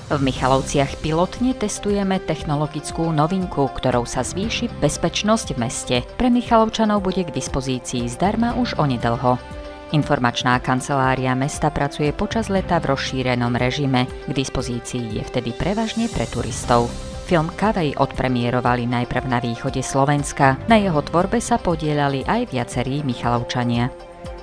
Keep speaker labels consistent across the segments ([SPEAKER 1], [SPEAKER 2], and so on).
[SPEAKER 1] V Michalovciach pilotne testujeme technologickú novinku, ktorou sa zvýši bezpečnosť v meste. Pre Michalovčanov bude k dispozícii zdarma už onedlho. Informačná kancelária mesta pracuje počas leta v rozšírenom režime. K dispozícii je vtedy prevažne pre turistov. Film Kavej odpremierovali najprv na východe Slovenska. Na jeho tvorbe sa podieľali aj viacerí Michalovčania.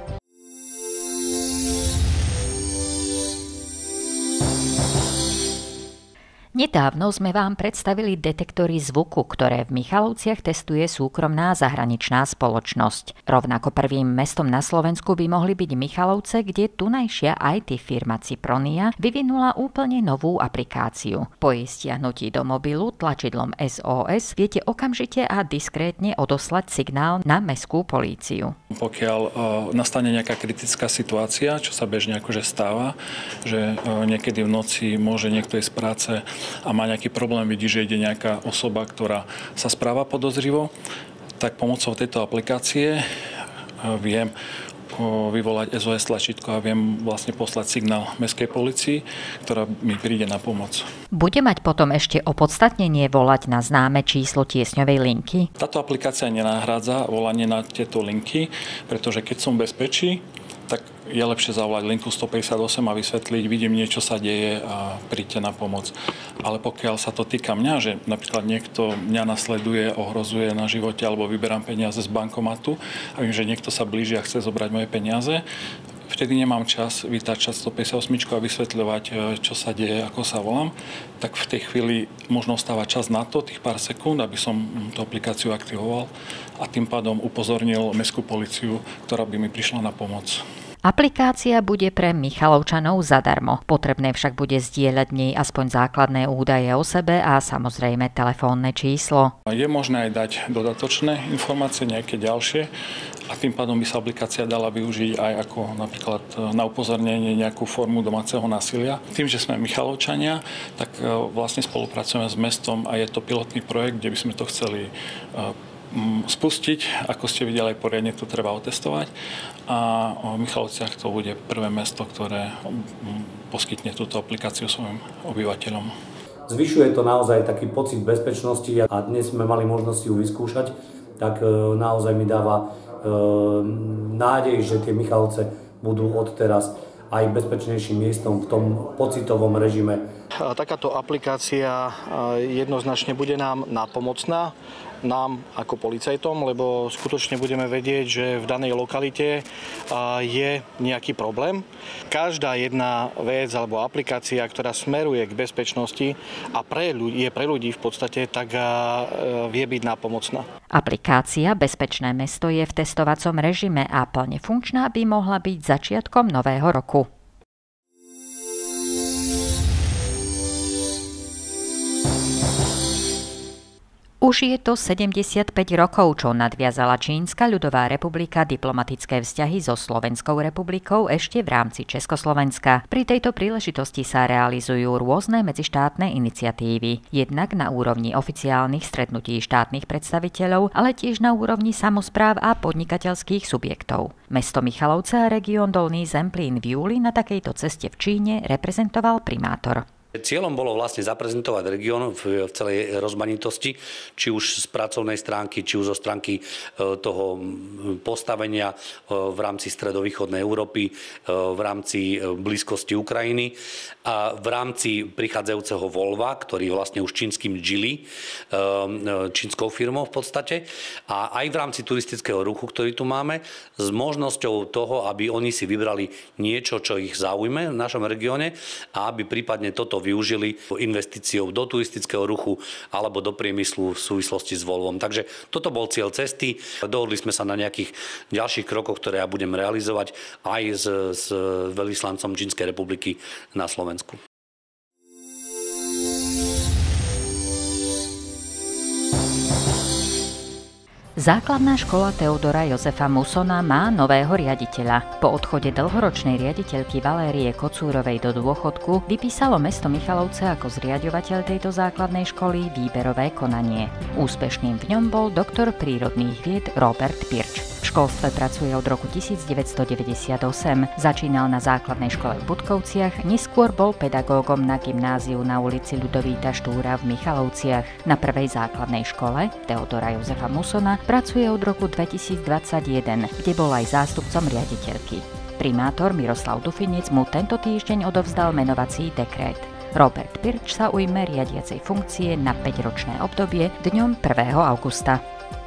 [SPEAKER 1] Nedávno sme vám predstavili detektory zvuku, ktoré v Michalovciach testuje súkromná zahraničná spoločnosť. Rovnako prvým mestom na Slovensku by mohli byť Michalovce, kde tunajšia IT firma Cipronia vyvinula úplne novú aplikáciu. Po jej stiahnutí do mobilu tlačidlom SOS viete okamžite a diskrétne odoslať signál na mestskú políciu.
[SPEAKER 2] Pokiaľ nastane nejaká kritická situácia, čo sa bežne akože stáva, že niekedy v noci môže niekto ísť z práce a má nejaký problém, vidí, že ide nejaká osoba, ktorá sa správa podozrivo, tak pomocou tejto aplikácie viem vyvolať SOS tlačítko a viem vlastne poslať signál mestskej polícii, ktorá mi príde na pomoc.
[SPEAKER 1] Bude mať potom ešte opodstatnenie volať na známe číslo tiesňovej linky?
[SPEAKER 2] Táto aplikácia nenahrádza volanie na tieto linky, pretože keď som v bezpečí, tak je lepšie zavolať linku 158 a vysvetliť, vidím niečo sa deje a príďte na pomoc. Ale pokiaľ sa to týka mňa, že napríklad niekto mňa nasleduje, ohrozuje na živote alebo vyberám peniaze z bankomatu a viem, že niekto sa blíži a chce zobrať moje peniaze, vtedy nemám čas vytáčať 158 a vysvetľovať, čo sa deje, ako sa volám, tak v tej chvíli možno stáva čas na to, tých pár sekúnd, aby som tú aplikáciu aktivoval a tým pádom upozornil mestskú políciu, ktorá by mi prišla na pomoc.
[SPEAKER 1] Aplikácia bude pre Michalovčanov zadarmo. Potrebné však bude zdieľať v nej aspoň základné údaje o sebe a samozrejme telefónne číslo.
[SPEAKER 2] Je možné aj dať dodatočné informácie, nejaké ďalšie a tým pádom by sa aplikácia dala využiť aj ako napríklad na upozornenie nejakú formu domáceho násilia. Tým, že sme Michalovčania, tak vlastne spolupracujeme s mestom a je to pilotný projekt, kde by sme to chceli spustiť. Ako ste videli, aj poriadne to treba otestovať. A v Michalovciach to bude prvé mesto, ktoré poskytne túto aplikáciu svojim obyvateľom.
[SPEAKER 3] Zvyšuje to naozaj taký pocit bezpečnosti a dnes sme mali možnosť ju vyskúšať, tak naozaj mi dáva nádej, že tie Michalovce budú odteraz aj bezpečnejším miestom v tom pocitovom režime.
[SPEAKER 4] Takáto aplikácia jednoznačne bude nám nápomocná, nám ako policajtom, lebo skutočne budeme vedieť, že v danej lokalite je nejaký problém. Každá jedna vec alebo aplikácia, ktorá smeruje k bezpečnosti a je pre ľudí v podstate, tak vie byť nápomocná.
[SPEAKER 1] Aplikácia Bezpečné mesto je v testovacom režime a plne funkčná by mohla byť začiatkom nového roku. Už je to 75 rokov, čo nadviazala Čínska ľudová republika diplomatické vzťahy so Slovenskou republikou ešte v rámci Československa. Pri tejto príležitosti sa realizujú rôzne medzištátne iniciatívy. Jednak na úrovni oficiálnych stretnutí štátnych predstaviteľov, ale tiež na úrovni samospráv a podnikateľských subjektov. Mesto Michalovce a región Dolný Zemplín v júli na takejto ceste v Číne reprezentoval primátor.
[SPEAKER 5] Cieľom bolo vlastne zaprezentovať región v celej rozmanitosti, či už z pracovnej stránky, či už zo stránky toho postavenia v rámci stredovýchodnej Európy, v rámci blízkosti Ukrajiny a v rámci prichádzajúceho Volva, ktorý vlastne už čínskym Geely, čínskou firmou v podstate, a aj v rámci turistického ruchu, ktorý tu máme, s možnosťou toho, aby oni si vybrali niečo, čo ich zaujme v našom regióne a aby prípadne toto využili investíciou do turistického ruchu alebo do priemyslu v súvislosti s Volvom. Takže toto bol cieľ cesty. Dohodli sme sa na nejakých ďalších krokoch, ktoré ja budem realizovať aj s veľvyslancom Čínskej republiky na Slovensku.
[SPEAKER 1] Základná škola Teodora Jozefa Musona má nového riaditeľa. Po odchode dlhoročnej riaditeľky Valérie Kocúrovej do dôchodku vypísalo mesto Michalovce ako zriaďovateľ tejto základnej školy výberové konanie. Úspešným v ňom bol doktor prírodných vied Robert Pirč. V školstve pracuje od roku 1998. Začínal na základnej škole v Budkovciach, neskôr bol pedagógom na gymnáziu na ulici Ľudovíta Štúra v Michalovciach. Na prvej základnej škole Teodora Jozefa Musona pracuje od roku 2021, kde bol aj zástupcom riaditeľky. Primátor Miroslav Dufinec mu tento týždeň odovzdal menovací dekrét. Robert Pirč sa ujme riadiacej funkcie na 5-ročné obdobie dňom 1. augusta.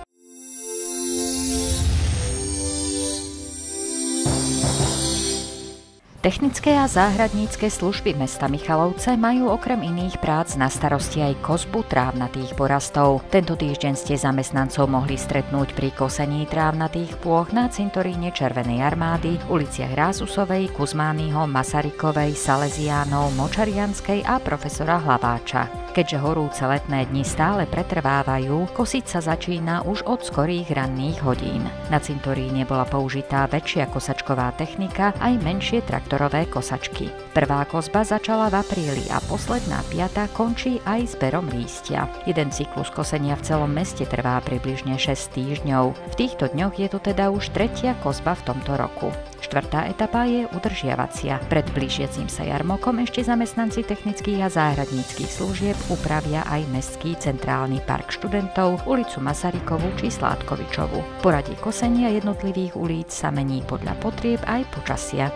[SPEAKER 1] Technické a záhradnícke služby mesta Michalovce majú okrem iných prác na starosti aj kosbu trávnatých porastov. Tento týždeň ste zamestnancov mohli stretnúť pri kosení trávnatých plôch na cintoríne Červenej armády, uliciach Rázusovej, Kuzmányho, Masarykovej, Salesiánov, Močarianskej a profesora Hlaváča. Keďže horúce letné dni stále pretrvávajú, kosiť sa začína už od skorých ranných hodín. Na cintoríne bola použitá väčšia kosačková technika aj menšie traktorové kosačky. Prvá kosba začala v apríli a posledná 5. končí aj zberom lístia. Jeden cyklus kosenia v celom meste trvá približne 6 týždňov. V týchto dňoch je to teda už 3. kosba v tomto roku. 4. etapa je udržiavacia. Pred blížiacim sa jarmokom ešte zamestnanci technických a záhradníckych služieb upravia aj mestský centrálny park študentov, ulicu Masarykovú či Sládkovičovu. Poradie kosenia jednotlivých ulic sa mení podľa potrieb aj počasia.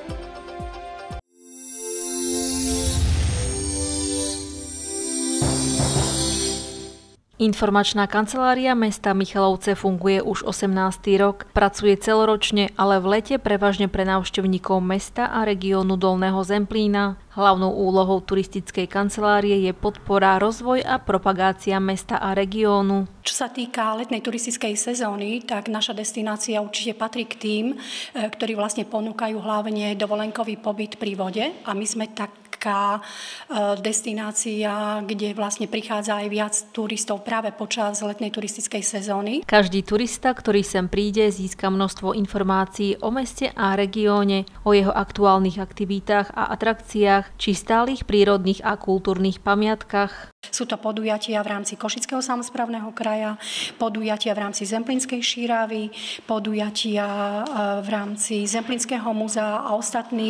[SPEAKER 6] Informačná kancelária mesta Michalovce funguje už 18. rok, pracuje celoročne, ale v lete prevažne pre návštevníkov mesta a regiónu Dolného Zemplína. Hlavnou úlohou turistickej kancelárie je podpora, rozvoj a propagácia mesta a regiónu.
[SPEAKER 7] Čo sa týka letnej turistickej sezóny, tak naša destinácia určite patrí k tým, ktorí vlastne ponúkajú hlavne dovolenkový pobyt pri vode a my sme taká destinácia, kde vlastne prichádza aj viac turistov práve počas letnej turistickej sezóny.
[SPEAKER 6] Každý turista, ktorý sem príde, získa množstvo informácií o meste a regióne, o jeho aktuálnych aktivitách a atrakciách, či stálych prírodných a kultúrnych pamiatkách.
[SPEAKER 7] Sú to podujatia v rámci Košického samosprávneho kraja, podujatia v rámci Zemplínskej šírávy, podujatia v rámci Zemplínskeho múzea a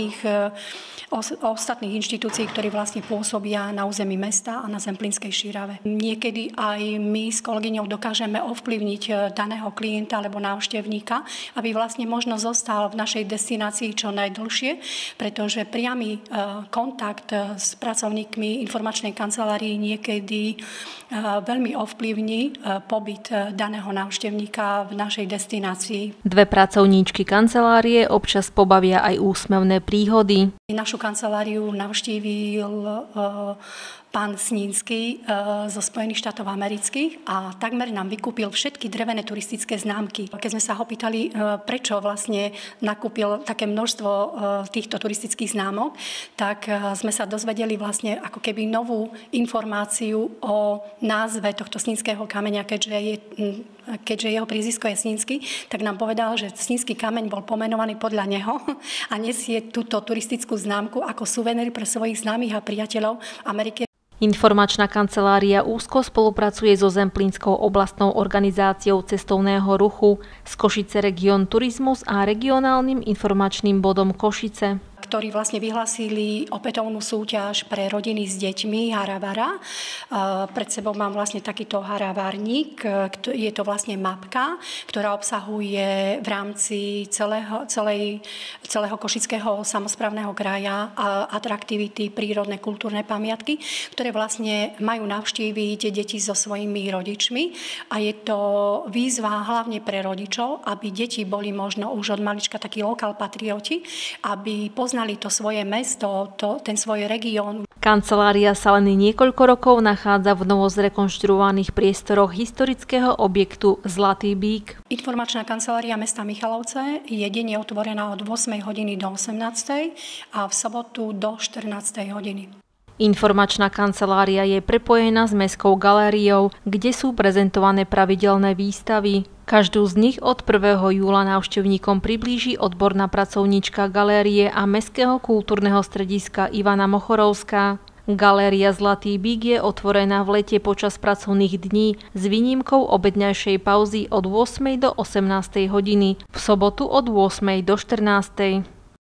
[SPEAKER 7] ostatných inštitúcií, ktorí vlastne pôsobia na území mesta a na Zemplínskej šírave. Niekedy aj my s kolegyňou dokážeme ovplyvniť daného klienta alebo návštevníka, aby vlastne možno zostal v našej destinácii čo najdlhšie, pretože priamy kontakt s pracovníkmi informačnej kancelárii niekedy veľmi ovplyvní pobyt daného návštevníka v našej destinácii.
[SPEAKER 6] Dve pracovníčky kancelárie občas pobavia aj úsmevné príhody.
[SPEAKER 7] Našu kanceláriu navštívil pán Snínsky zo Spojených štátov amerických a takmer nám vykúpil všetky drevené turistické známky. Keď sme sa ho pýtali, prečo vlastne nakúpil také množstvo týchto turistických známok, tak sme sa dozvedeli vlastne ako keby novú informáciu o názve tohto Snínskeho kameňa, keďže jeho prízvisko je Snínsky, tak nám povedal, že Snínsky kameň bol pomenovaný podľa neho a nesie túto turistickú známku ako suvenír pre svojich známych a priateľov v Amerike.
[SPEAKER 6] Informačná kancelária úzko spolupracuje so Zemplínskou oblastnou organizáciou cestovného ruchu, z Košice Region Turizmus a regionálnym informačným bodom Košice,
[SPEAKER 7] ktorí vlastne vyhlásili opätovnú súťaž pre rodiny s deťmi Haravara. Pred sebou mám vlastne takýto haravárnik. Je to vlastne mapka, ktorá obsahuje v rámci celého Košického samosprávneho kraja atraktivity, prírodné, kultúrne pamiatky, ktoré vlastne majú navštíviť deti so svojimi rodičmi. A je to výzva hlavne pre rodičov, aby deti boli možno už od malička takí lokál patrioti, aby poznali to svoje mesto, ten svoj región.
[SPEAKER 6] Kancelária sa len niekoľko rokov nachádza v novozrekonštruovaných priestoroch historického objektu Zlatý bík.
[SPEAKER 7] Informačná kancelária mesta Michalovce je denne otvorená od 8 hodiny do 18 a v sobotu do 14 hodiny.
[SPEAKER 6] Informačná kancelária je prepojená s Mestskou galériou, kde sú prezentované pravidelné výstavy. Každú z nich od 1. júla návštevníkom priblíži odborná pracovníčka galérie a Mestského kultúrneho strediska Ivana Mochorovská. Galéria Zlatý bík je otvorená v lete počas pracovných dní s výnimkou obedňajšej pauzy od 8. do 18. hodiny, v sobotu od 8. do 14.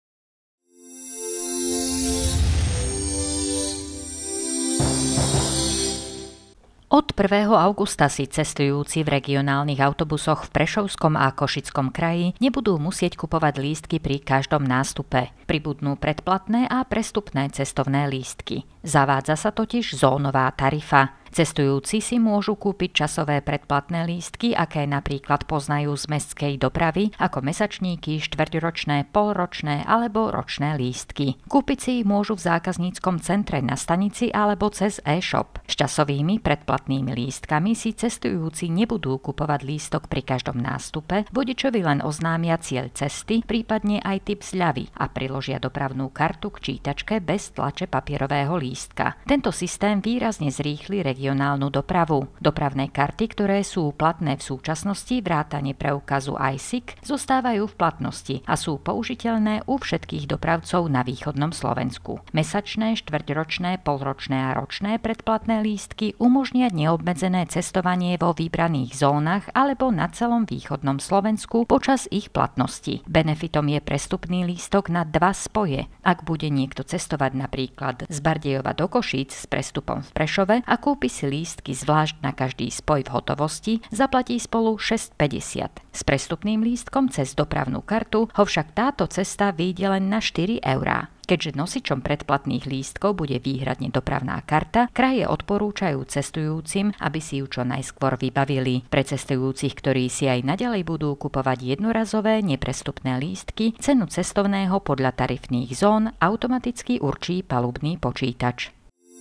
[SPEAKER 1] Od 1. augusta si cestujúci v regionálnych autobusoch v Prešovskom a Košickom kraji nebudú musieť kupovať lístky pri každom nástupe. Pribudnú predplatné a prestupné cestovné lístky. Zavádza sa totiž zónová tarifa. Cestujúci si môžu kúpiť časové predplatné lístky, aké napríklad poznajú z mestskej dopravy, ako mesačníky, štvrťročné, polročné alebo ročné lístky. Kúpiť si ich môžu v zákazníckom centre na stanici alebo cez e-shop. S časovými predplatnými lístkami si cestujúci nebudú kupovať lístok pri každom nástupe, vodičovi len oznámia cieľ cesty, prípadne aj typ zľavy a priložia dopravnú kartu k čítačke bez tlače papierového lístka. Tento systém výrazne zrýchli regionálnu dopravu. Dopravné karty, ktoré sú platné v súčasnosti vrátane preukazu ISIC, zostávajú v platnosti a sú použiteľné u všetkých dopravcov na východnom Slovensku. Mesačné, štvrťročné, polročné a ročné predplatné lístky umožnia neobmedzené cestovanie vo vybraných zónach alebo na celom východnom Slovensku počas ich platnosti. Benefitom je prestupný lístok na 2 spoje. Ak bude niekto cestovať napríklad z Bardejova do Košíc s prestupom v Prešove a kúpi si lístky zvlášť na každý spoj v hotovosti, zaplatí spolu 6,50. S prestupným lístkom cez dopravnú kartu ho však táto cesta vyjde len na 4 eurá. Keďže nosičom predplatných lístkov bude výhradne dopravná karta, kraje odporúčajú cestujúcim, aby si ju čo najskôr vybavili. Pre cestujúcich, ktorí si aj naďalej budú kupovať jednorazové neprestupné lístky, cenu cestovného podľa tarifných zón automaticky určí palubný počítač.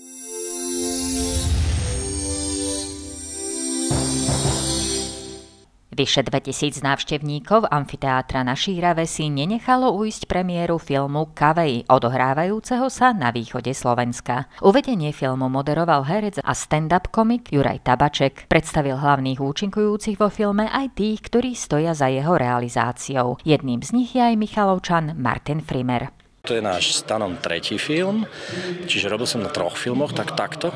[SPEAKER 1] Vyše 2000 návštevníkov amfiteátra na Šírave si nenechalo ujsť premiéru filmu Kavej, odohrávajúceho sa na východe Slovenska. Uvedenie filmu moderoval herec a stand-up komik Juraj Tabaček. Predstavil hlavných účinkujúcich vo filme aj tých, ktorí stoja za jeho realizáciou. Jedným z nich je aj Michalovčan Martin Frimer.
[SPEAKER 8] To je náš stanom 3. film, čiže robil som na 3 filmoch, takto,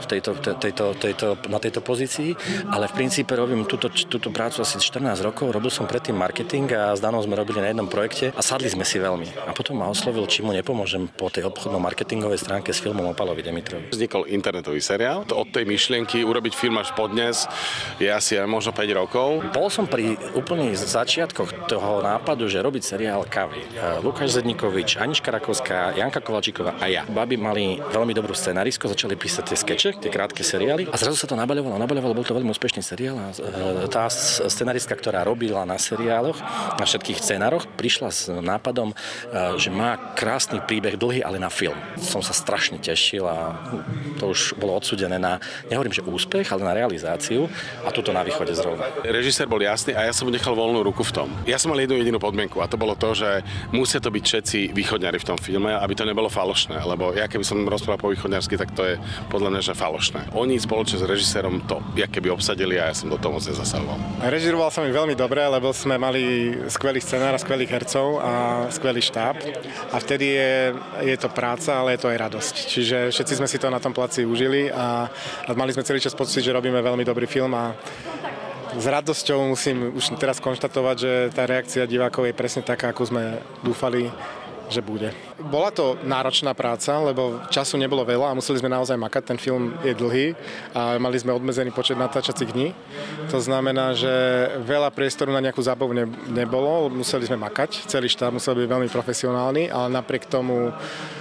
[SPEAKER 8] na tejto pozícii, ale v princípe robím túto prácu asi 14 rokov, robil som predtým marketing a s Danou sme robili na jednom projekte a sadli sme si veľmi. A potom ma oslovil, či mu nepomôžem po tej obchodno-marketingovej stránke s filmom o Palovi Dimitrovi.
[SPEAKER 9] Vznikol internetový seriál, od tej myšlienky urobiť film až po dnes je asi možno 5 rokov.
[SPEAKER 8] Bol som pri úplných začiatkoch toho nápadu, že robiť seriál Kavy. Lukáš Zedníkovič, Anička Rakovská, Janka Kovalčíková a ja. Babi mali veľmi dobrú scenáristku, začali písať tie skeče, tie krátke seriály a zrazu sa to nabaľovalo, bol to veľmi úspešný seriál a tá scenáristka, ktorá robila na seriáloch, na všetkých scenároch, prišla s nápadom, že má krásny príbeh, dlhý, ale na film. Som sa strašne tešil a to už bolo odsúdené na, nehovorím, že úspech, ale na realizáciu a tuto na východe zrovna.
[SPEAKER 9] Režisér bol jasný a ja som mu nechal voľnú ruku v tom. Ja som mal jednu jedinú podmienku a to bolo to, že musia to byť všetci východňari v tom filme, aby to nebolo falošné, lebo ja keby som rozprával po východňarsky, tak to je podľa mňa že falošné. Oni spoločne s režisérom to keby obsadili a ja som do toho moc nezasahoval.
[SPEAKER 10] Režiroval som ich veľmi dobre, lebo sme mali skvelý scenár, skvelých hercov a skvelý štáb a vtedy je to práca, ale je to aj radosť. Čiže všetci sme si to na tom placi užili a mali sme celý čas pocit, že robíme veľmi dobrý film a s radosťou musím už teraz konštatovať, že tá reakcia divákov je presne taká, ako sme dúfali, že bude. Bola to náročná práca, lebo času nebolo veľa a museli sme naozaj makať. Ten film je dlhý a mali sme obmedzený počet natáčacích dní. To znamená, že veľa priestoru na nejakú zábavu nebolo, museli sme makať. Celý štáb musel byť veľmi profesionálny, ale napriek tomu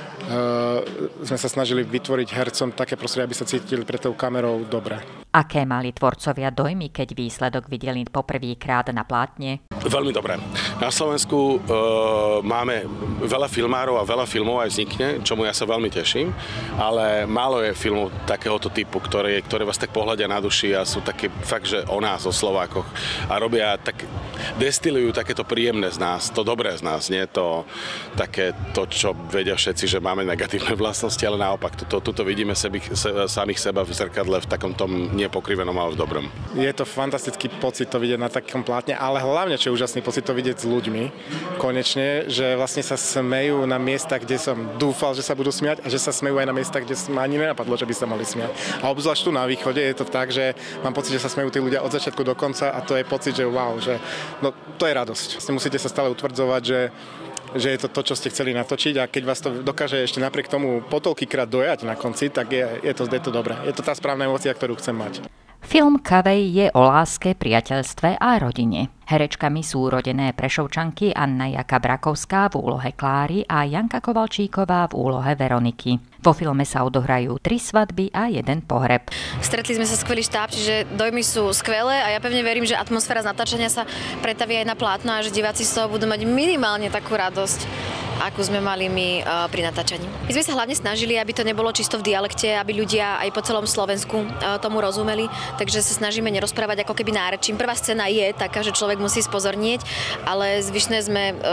[SPEAKER 10] sme sa snažili vytvoriť hercom také prostredie, aby sa cítili pred tou kamerou dobre.
[SPEAKER 1] Aké mali tvorcovia dojmy, keď výsledok videli poprvýkrát na plátne?
[SPEAKER 9] Veľmi dobré. Na Slovensku máme veľa filmárov a veľa filmov aj vznikne, čomu ja sa veľmi teším, ale málo je filmov takéhoto typu, ktoré vás tak pohľadia na duši a sú také fakt, že o nás, o Slovákoch a robia tak, destilujú takéto príjemné z nás, to dobré z nás, nie to také to, čo vedia všetci, že máme negatívne vlastnosti, ale naopak, tuto vidíme samých seba v zrkadle v takom tom nepokrivenom, ale v dobrom.
[SPEAKER 10] Je to fantastický pocit to vidieť na takom plátne, ale hlavne, čo ešte úžasný pocit to vidieť s ľuďmi, konečne, že vlastne sa smejú na miesta, kde som dúfal, že sa budú smiať a že sa smejú aj na miesta, kde ma ani nenapadlo, že by sa mali smiať. A obzvlášť tu na východe je to tak, že mám pocit, že sa smejú tí ľudia od začiatku do konca a to je pocit, že wow, že no, to je radosť. Vlastne musíte sa stále utvrdzovať, že je to, čo ste chceli natočiť a keď vás to dokáže ešte napriek tomu po toľkýkrát dojať na konci, tak je to dobré. Je to tá správna emócia, ktorú chcem mať.
[SPEAKER 1] Film Kavej je o láske, priateľstve a rodine. Herečkami sú rodené Prešovčanky Anna Jaka Brakovská v úlohe Kláry a Janka Kovalčíková v úlohe Veroniky. Vo filme sa odohrajú 3 svadby a 1 pohreb.
[SPEAKER 11] Stretli sme sa skvelý štáb, čiže dojmy sú skvelé a ja pevne verím, že atmosféra z natáčania sa pretaví aj na plátno a že diváci z toho budú mať minimálne takú radosť, akú sme mali my pri natáčaní. My sme sa hlavne snažili, aby to nebolo čisto v dialekte, aby ľudia aj po celom Slovensku tomu rozumeli, takže sa snažíme nerozprávať ako keby nárečím. Prvá scéna je taká, že človek musí spozornieť, ale zvyšné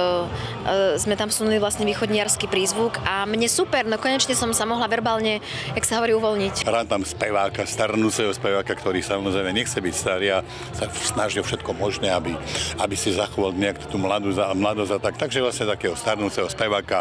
[SPEAKER 11] sme tam vsunuli vlastne východniarsky prízvuk a mne super, no konečne som sa mohla verbálne, jak sa hovorí, uvoľniť.
[SPEAKER 12] Rád tam speváka, starnúceho speváka, ktorý samozrejme nechce byť starý a sa snaží všetko možné, aby si zachoval nejak tú mladosť a tak. Takže vlastne takého starnúceho speváka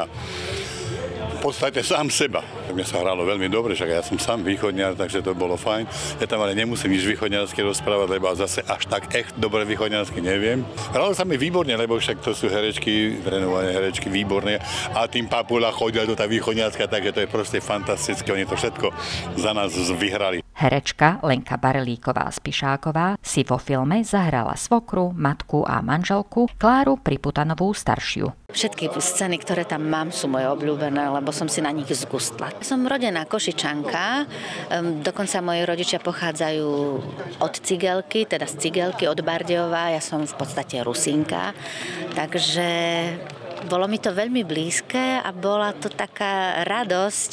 [SPEAKER 12] v podstate sám seba. Mne sa hralo veľmi dobre, však ja som sám východňar, takže to bolo fajn. Ja tam ale nemusím nič východňarsky rozprávať, lebo zase až tak dobre východňarsky neviem. Hralo sa mi výborne, lebo však to sú herečky, trénované herečky výborné a tým Papula chodia do tá východňarská, takže to je proste fantastické, oni to všetko za nás vyhrali.
[SPEAKER 1] Herečka Lenka Barelíková-Spišáková si vo filme zahrala svokru, matku a manželku Kláru Priputanovú staršiu.
[SPEAKER 13] Všetky scény, ktoré tam mám, sú moje obľúbené, lebo som si na nich zgustla. Som rodená Košičanka, dokonca moji rodičia pochádzajú od Cigelky, teda z Cigelky, od Bardejova, ja som v podstate Rusínka, takže bolo mi to veľmi blízke a bola to taká radosť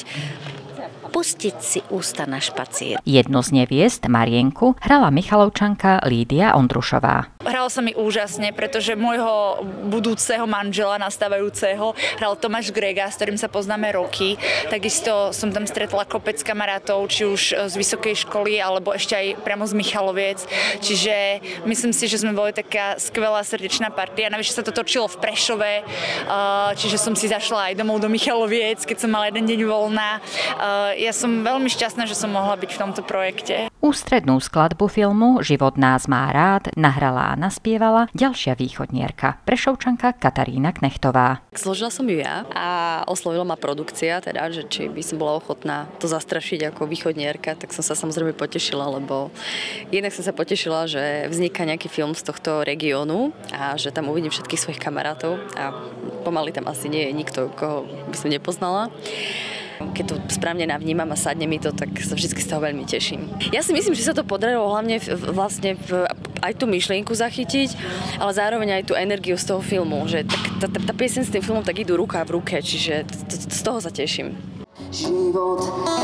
[SPEAKER 13] pustiť si ústa na špacír.
[SPEAKER 1] Jednu z neviest, Marienku, hrala Michalovčanka Lídia Ondrušová.
[SPEAKER 14] Hralo sa mi úžasne, pretože môjho budúceho manžela, nastávajúceho, hral Tomáš Grega, s ktorým sa poznáme roky. Takisto som tam stretla kopec kamarátov, či už z vysokej školy, alebo ešte aj priamo z Michaloviec. Čiže myslím si, že sme boli taká skvelá srdečná partia. Navyše sa to točilo v Prešove, čiže som si zašla aj domov do Michaloviec, keď som mala jeden deň voľná. Ja som veľmi šťastná, že som mohla byť v tomto projekte.
[SPEAKER 1] Ústrednú skladbu filmu Život nás má rád nahrala a naspievala ďalšia východnierka, Prešovčanka Katarína Knechtová.
[SPEAKER 15] Zložila som ju ja a oslovila ma produkcia, teda, že či by som bola ochotná to zastrašiť ako východnierka, tak som sa samozrejme potešila, lebo jednak som sa potešila, že vzniká nejaký film z tohto regiónu a že tam uvidím všetkých svojich kamarátov a pomaly tam asi nie je nikto, koho by som nepoznala. Keď to správne navnímam a sadne mi to, tak sa vždy z toho veľmi teším. Ja si myslím, že sa to podarilo hlavne vlastne aj tú myšlienku zachytiť, ale zároveň aj tú energiu z toho filmu, že tá pieseň s tým filmom tak idú ruka v ruke, čiže z toho sa teším. Život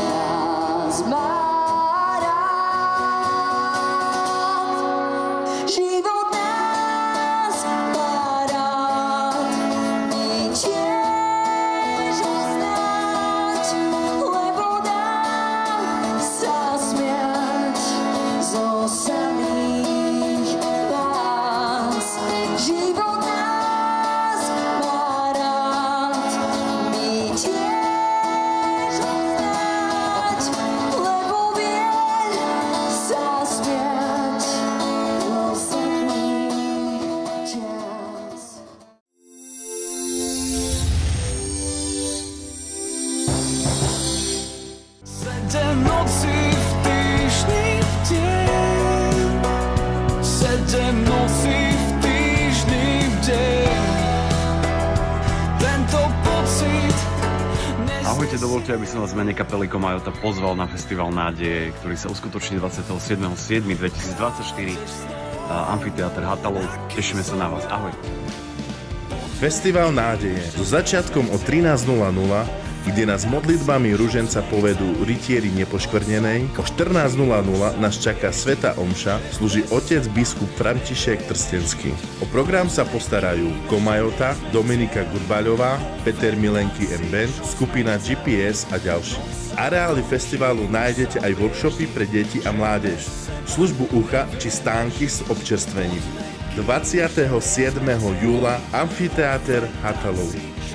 [SPEAKER 15] nás má rád, život nás má rád, my tiež ho znáť, lebo dám sa smiať zo samých vás. Život nás má rád, my tiež ho znáť, lebo viem sa smiať zo samých čas.
[SPEAKER 16] Sedem nocí v týždni deň, sedem nocí v týždni deň, tento pocit.
[SPEAKER 17] Ahojte, dovoľte, aby som vás v mene kapely Komajota pozval na Festival nádeje, ktorý sa uskutoční 27.7.2024 Amfiteáter Hatalov. Tešíme sa na vás. Ahoj.
[SPEAKER 18] Festival nádeje so začiatkom o 13:00, kde nás modlitbami ruženca povedú rytieri nepoškvrnenej. O 14:00 nás čaká svätá omša, slúži otec biskup František Trstenský. O program sa postarajú Komajota, Dominika Gurbaľová, Peter Milenky Band, skupina GPS a ďalší. V areáli festivalu nájdete aj workshopy pre deti a mládež, službu ucha či stánky s občerstvením. 27. júla Amfiteáter Hatalov.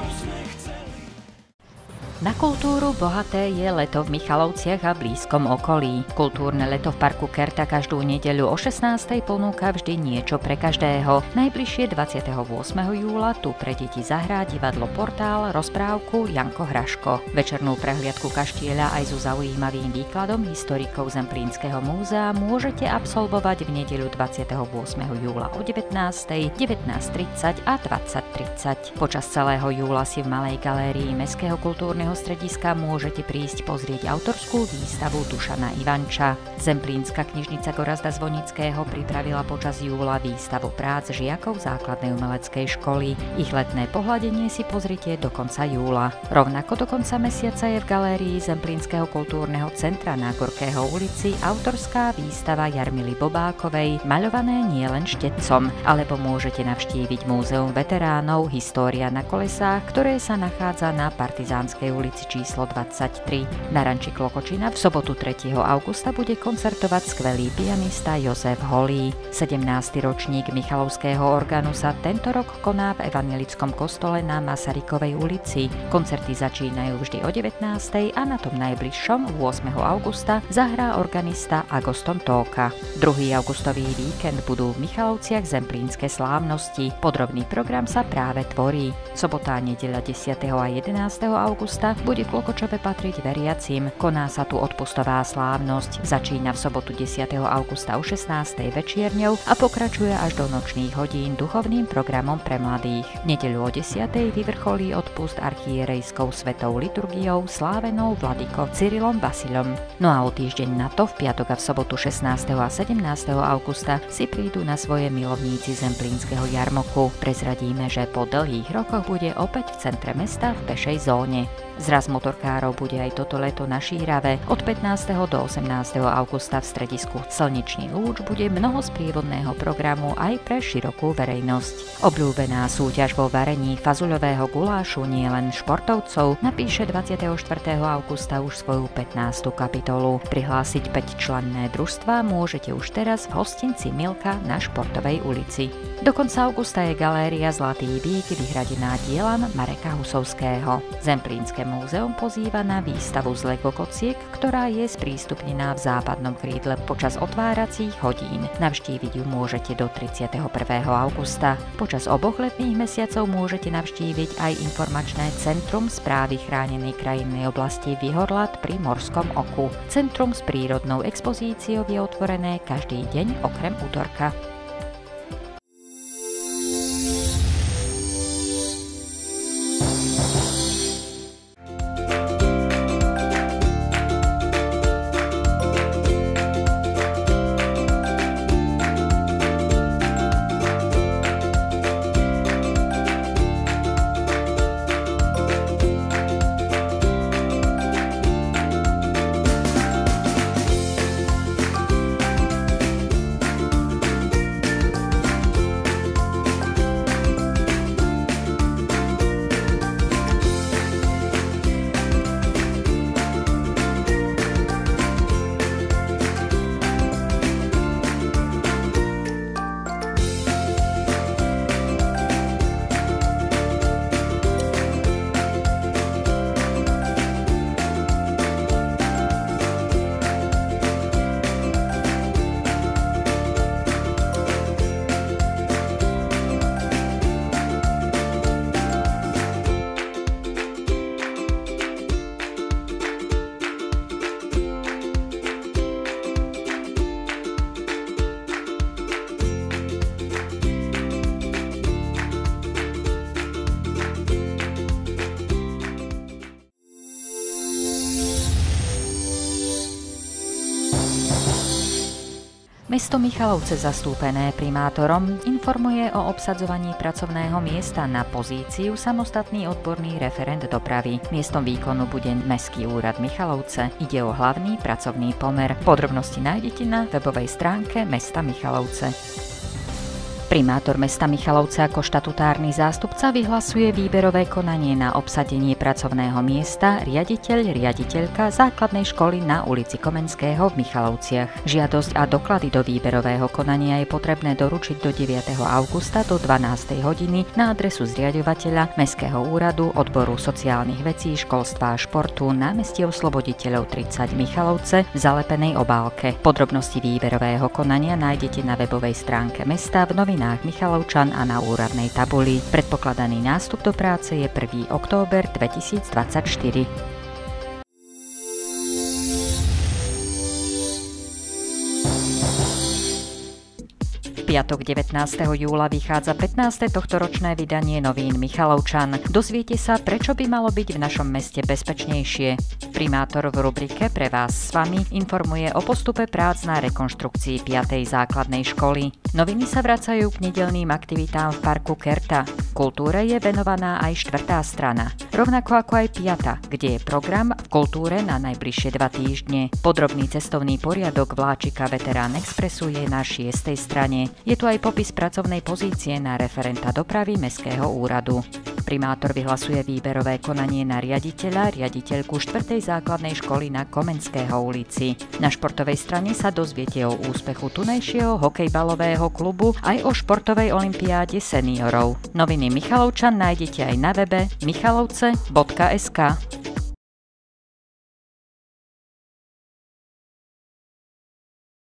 [SPEAKER 1] Na kultúru bohaté je leto v Michalovciach a blízkom okolí. Kultúrne leto v parku Kerta každú nedeľu o 16:00 ponúka vždy niečo pre každého. Najbližšie 28. júla tu pre deti zahrá divadlo Portál rozprávku Janko Hraško. Večernú prehliadku kaštieľa aj so zaujímavým výkladom historikov Zemplínskeho múzea môžete absolvovať v nedeľu 28. júla o 19:00, 19:30 a 20:30. Počas celého júla si v Malej galérii Mestského kultúrneho strediska môžete prísť pozrieť autorskú výstavu Dušana Ivanča. Zemplínska knižnica Gorazda Zvonického pripravila počas júla výstavu prác žiakov základnej umeleckej školy. Ich letné pohľadenie si pozrite do konca júla. Rovnako do konca mesiaca je v galérii Zemplínskeho kultúrneho centra na Gorkého ulici autorská výstava Jarmily Bobákovej Maľované nielen štetcom, alebo môžete navštíviť Múzeum veteránov História na kolesách, ktoré sa nachádza na Partizánskej ulici číslo 23. Na ranči Klokočina v sobotu 3. augusta bude koncertovať skvelý pianista Jozef Holý. 17. ročník Michalovského orgánu sa tento rok koná v Evanjelickom kostole na Masarykovej ulici. Koncerty začínajú vždy o 19:00 a na tom najbližšom 8. augusta zahrá organista Agoston Tóka. 2. augustový víkend budú v Michalovciach zemplínske slávnosti. Podrobný program sa práve tvorí. Sobota a nedeľa 10. a 11. augusta bude Klokočove patriť veriacim. Koná sa tu odpustová slávnosť. Začína v sobotu 10. augusta o 16:00 večierňou a pokračuje až do nočných hodín duchovným programom pre mladých. Nedeľu o 10:00 vyvrcholí odpust archierejskou svetou liturgiou slávenou vladykou Cyrilom Vasilom. No a o týždeň na to, v piatok a v sobotu 16. a 17. augusta si prídu na svoje milovníci zemplínskeho jarmoku. Prezradíme, že po dlhých rokoch bude opäť v centre mesta v pešej zóne. Zraz motorkárov bude aj toto leto na Šírave. Od 15. do 18. augusta v stredisku Slnečný lúč bude mnoho sprievodného programu aj pre širokú verejnosť. Obľúbená súťaž vo varení fazuľového gulášu nielen športovcov napíše 24. augusta už svoju 15. kapitolu. Prihlásiť 5-členné družstva môžete už teraz v hostinci Milka na Športovej ulici. Do konca augusta je galéria Zlatý vík vyhradená dielam Mareka Husovského. Zemplínske múzeum pozýva na výstavu z Lego kociek, ktorá je sprístupnená v západnom krídle počas otváracích hodín. Navštíviť ju môžete do 31. augusta. Počas oboch letných mesiacov môžete navštíviť aj informačné centrum správy chránenej krajinnej oblasti Vyhorlat pri Morskom oku. Centrum s prírodnou expozíciou je otvorené každý deň okrem útorka. Mesto Michalovce zastúpené primátorom informuje o obsadzovaní pracovného miesta na pozíciu samostatný odborný referent dopravy. Miestom výkonu bude Mestský úrad Michalovce. Ide o hlavný pracovný pomer. Podrobnosti nájdete na webovej stránke mesta Michalovce. Primátor mesta Michalovce ako štatutárny zástupca vyhlasuje výberové konanie na obsadenie pracovného miesta riaditeľka základnej školy na ulici Komenského v Michalovciach. Žiadosť a doklady do výberového konania je potrebné doručiť do 9. augusta do 12. hodiny na adresu zriaďovateľa Mestského úradu odboru sociálnych vecí, školstva a športu, námestie Osloboditeľov 30 Michalovce v zalepenej obálke. Podrobnosti výberového konania nájdete na webovej stránke mesta, v novinách Michalovčan a na úradnej tabuli. Predpokladaný nástup do práce je 1. október 2024. Piatok 19. júla vychádza 15. tohtoročné vydanie novín Michalovčan. Dozviete sa, prečo by malo byť v našom meste bezpečnejšie. Primátor v rubrike Pre vás s vami informuje o postupe prác na rekonštrukcii 5. základnej školy. Noviny sa vracajú k nedeľným aktivitám v parku Kerta. Kultúre je venovaná aj 4. strana. Rovnako ako aj 5., kde je program v kultúre na najbližšie 2 týždne. Podrobný cestovný poriadok vláčika Veterán Expressu je na 6. strane. Je tu aj popis pracovnej pozície na referenta dopravy Mestského úradu. Primátor vyhlasuje výberové konanie na riaditeľku 4. základnej školy na Komenského ulici. Na športovej strane sa dozviete o úspechu tunajšieho hokejbalového klubu aj o športovej olympiáde seniorov. Noviny Michalovčan nájdete aj na webe michalovce.sk.